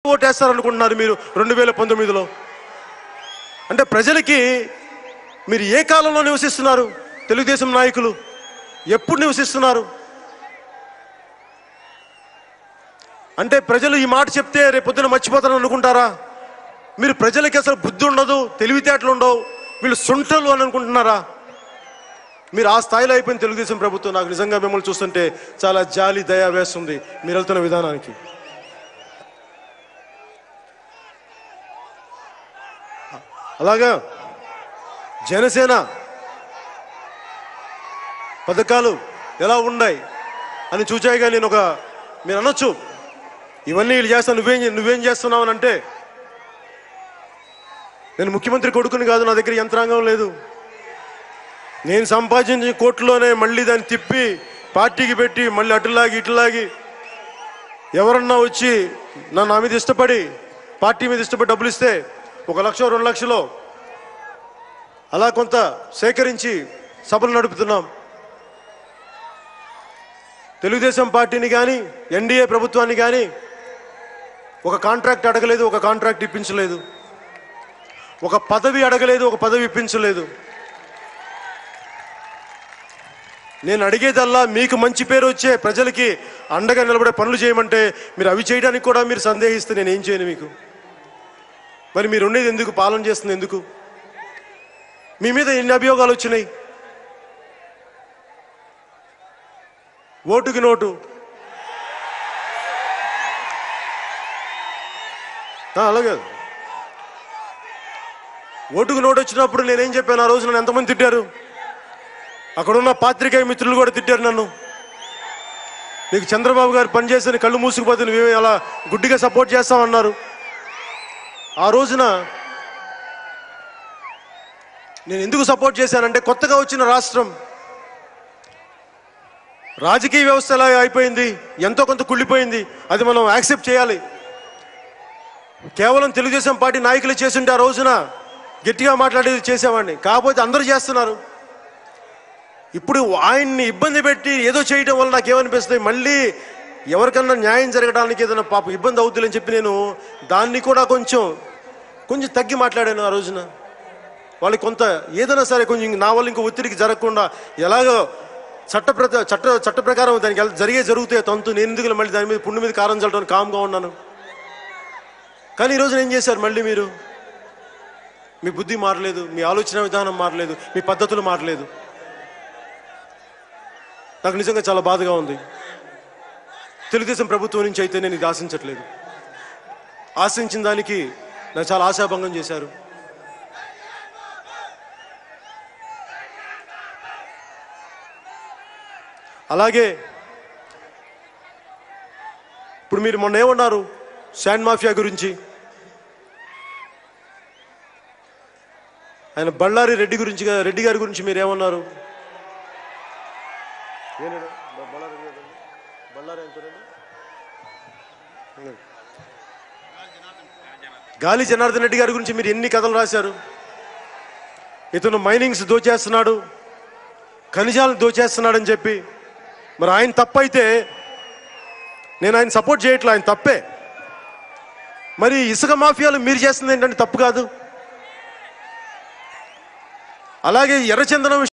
ఓటేస్తారనుకుంటున్నారు మీరు 2019లో? అంటే ప్రజలకి మీరు ఏ కాలంలో నివసిస్తున్నారు? తెలుగుదేశం నాయకులు ఎప్పుడు నివసిస్తున్నారు? అంటే ప్రజలు ఈ మాట చెప్తే రేపొద్దున మర్చిపోతారని అనుకుంటారా? మీరు ప్రజలకి అసలు బుద్ధి ఉండదు, తెలివితేటలు ఉండవు, వీళ్ళు సొంటలు అని అనుకుంటున్నారా? మీరు ఆ స్థాయిలో అయిపోయింది తెలుగుదేశం ప్రభుత్వం. నాకు నిజంగా మిమ్మల్ని చూస్తుంటే చాలా జాలి, దయ వేస్తుంది మీరు వెళ్తున్న విధానానికి. అలాగా జనసేన పథకాలు ఎలా ఉన్నాయి అని చూచాయిగా మీరు అనొచ్చు, ఇవన్నీ వీళ్ళు చేస్తా, నువ్వేం చేస్తున్నావు అని. అంటే నేను ముఖ్యమంత్రి కొడుకుని కాదు, నా దగ్గర యంత్రాంగం లేదు. నేను సంపాదించిన కోట్లోనే మళ్ళీ దాన్ని తిప్పి పార్టీకి పెట్టి మళ్ళీ అటులాగి ఇటులాగి ఎవరన్నా వచ్చి నా మీద ఇష్టపడి పార్టీ మీద ఇష్టపడి డబ్బులు ఇస్తే 1 లక్ష 2 లక్షలు అలా కొంత సేకరించి సభలు నడుపుతున్నాం. తెలుగుదేశం పార్టీని కానీ ఎన్డీఏ ప్రభుత్వాన్ని కానీ ఒక కాంట్రాక్ట్ అడగలేదు, ఒక కాంట్రాక్ట్ ఇప్పించలేదు, ఒక పదవి అడగలేదు, ఒక పదవి ఇప్పించలేదు. నేను అడిగేదల్లా మీకు మంచి పేరు వచ్చే ప్రజలకి అండగా నిలబడే పనులు చేయమంటే మీరు అవి చేయడానికి కూడా మీరు సందేహిస్తే నేను ఏం చేయను మీకు? మరి మీరు ఉండేది ఎందుకు? పాలన చేస్తుంది ఎందుకు? మీ మీద ఎన్ని అభియోగాలు వచ్చినాయి? ఓటుకి నోటు, అలాగే ఓటుకు నోటు వచ్చినప్పుడు నేనేం చెప్పాను? ఆ రోజు నన్ను ఎంతమంది తిట్టారు? అక్కడున్న పాత్రికేయ మిత్రులు కూడా తిట్టారు నన్ను. నీకు చంద్రబాబు గారు పనిచేసిన కళ్ళు మూసుకుపోతే నువ్వేమీ అలా గుడ్డిగా సపోర్ట్ చేస్తామన్నారు. ఆ రోజున నేను ఎందుకు సపోర్ట్ చేశానంటే, కొత్తగా వచ్చిన రాష్ట్రం, రాజకీయ వ్యవస్థ ఎలా అయిపోయింది, ఎంతో కొంత కుళ్ళిపోయింది, అది మనం యాక్సెప్ట్ చేయాలి. కేవలం తెలుగుదేశం పార్టీ నాయకులు చేస్తుంటే ఆ రోజున గట్టిగా మాట్లాడేది చేసేవాడిని. కాకపోతే అందరూ చేస్తున్నారు. ఇప్పుడు ఆయన్ని ఇబ్బంది పెట్టి ఏదో చేయడం వల్ల నాకేమనిపిస్తుంది, మళ్ళీ ఎవరికన్నా న్యాయం జరగడానికి ఏదైనా పాప ఇబ్బంది అవుతుందని చెప్పి నేను దాన్ని కూడా కొంచెం తగ్గి మాట్లాడాను. ఆ రోజున వాళ్ళకి కొంత ఏదైనా సరే కొంచెం నా వల్ల ఇంకో ఒత్తిడికి జరగకుండా ఎలాగో చట్ట ప్రకారం దానికి జరుగుతాయి తంతు, నేను ఎందుకు మళ్ళీ దాని మీద పుండు మీద కారం చల్లడానికి కామ్గా ఉన్నాను. కానీ ఈరోజు ఏం చేశారు? మళ్ళీ మీరు మీ బుద్ధి మారలేదు, మీ ఆలోచన విధానం మారలేదు, మీ పద్ధతులు మారలేదు. నాకు నిజంగా చాలా బాధగా ఉంది. తెలుగుదేశం ప్రభుత్వం నుంచి అయితే నేను ఇది ఆశించట్లేదు. ఆశించిన దానికి నాకు చాలా ఆశాభంగం చేశారు. అలాగే ఇప్పుడు మీరు మొన్న ఏమన్నారు శాండ్ మాఫియా గురించి? ఆయన బళ్ళారి రెడ్డి గారి గురించి మీరు ఏమన్నారు? గాలి జనార్దన్ రెడ్డి గారి గురించి మీరు ఎన్ని కథలు రాశారు? ఇతను మైనింగ్స్ దోచేస్తున్నాడు, ఖనిజాలను దోచేస్తున్నాడని చెప్పి. మరి ఆయన తప్పైతే నేను ఆయన సపోర్ట్ చేయట్లే, ఆయన తప్పే. మరి ఇసుక మాఫియాలు మీరు చేస్తుంది ఏంటంటే తప్పు కాదు. అలాగే ఎర్రచందనం